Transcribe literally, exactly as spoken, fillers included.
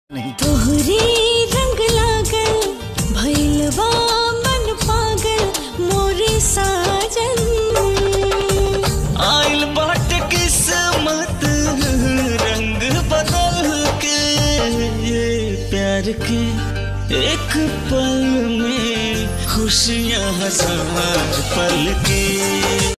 तोहरे रंग लागल भइलबा मन पागल मोरे साजन। आइल बाट किस्मत रंग बदल के, ये प्यार के एक पल में खुशियां हजार पल के।